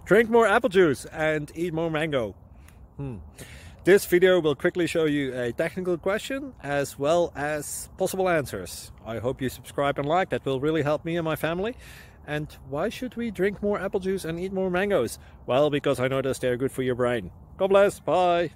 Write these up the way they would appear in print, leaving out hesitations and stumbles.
Drink more apple juice and eat more mango. This video will quickly show you a technical question as well as possible answers. I hope you subscribe and like, that will really help me and my family. And why should we drink more apple juice and eat more mangoes? Well, because I noticed they're good for your brain. God bless, bye!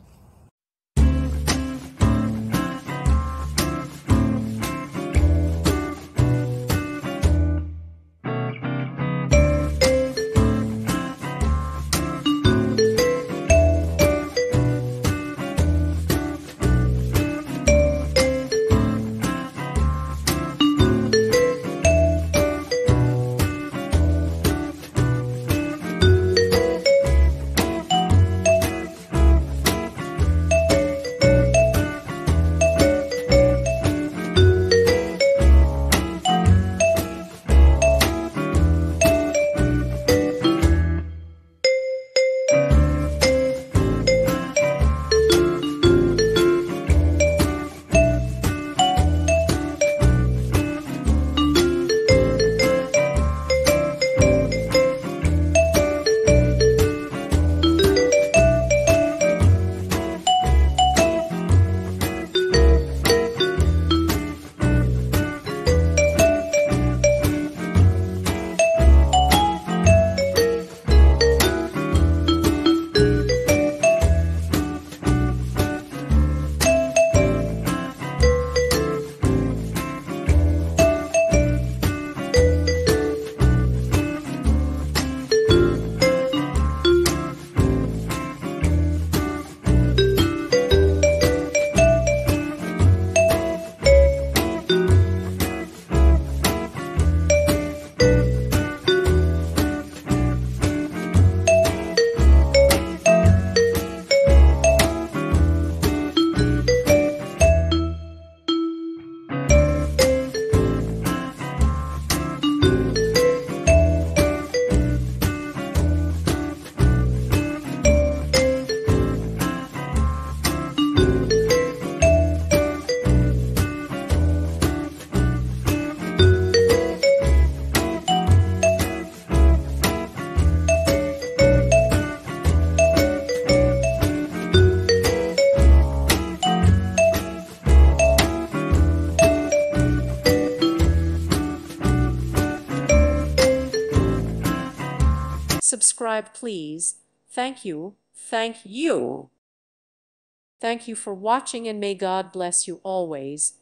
Subscribe, please. Thank you. Thank you. Thank you for watching, and may God bless you always.